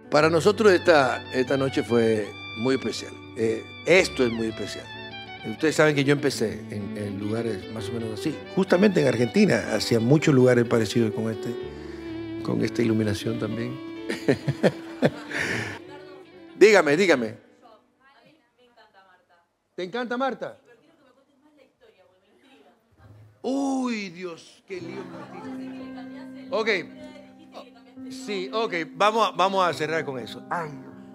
Para nosotros esta noche fue muy especial. Esto es muy especial. Ustedes saben que yo empecé en lugares más o menos así. Justamente en Argentina, hacía muchos lugares parecidos con esta iluminación también. Dígame. ¿Te encanta Marta? Uy, Dios, qué lío me metí. Ok. Sí, ok, vamos a cerrar con eso. Ay.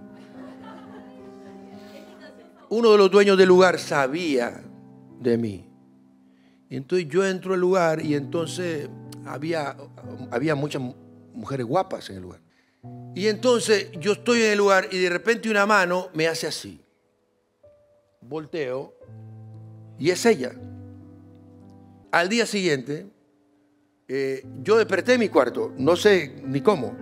Uno de los dueños del lugar sabía de mí. Entonces yo entro al lugar y entonces había muchas mujeres guapas en el lugar. Y entonces yo estoy en el lugar y de repente una mano me hace así. Volteo y es ella. Al día siguiente, yo desperté en mi cuarto, no sé ni cómo.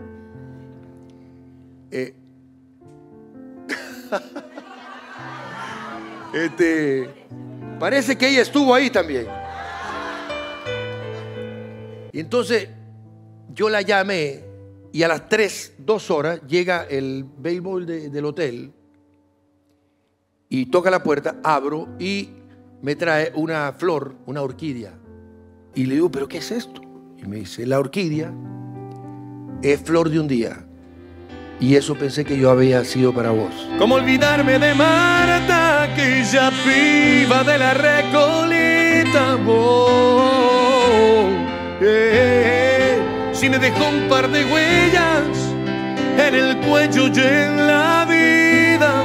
Parece que ella estuvo ahí también. Y entonces yo la llamé y a las 2 horas llega el béisbol del hotel y toca la puerta, abro y me trae una flor, una orquídea. Y le digo, ¿pero qué es esto? Y me dice, la orquídea es flor de un día. Y eso pensé que yo había sido para vos. ¿Cómo olvidarme de Marta, aquella piba de la Recoleta? Si me dejó un par de huellas en el cuello y en la vida.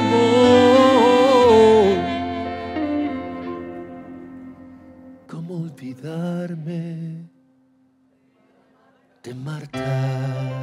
¿Cómo olvidarme de Marta?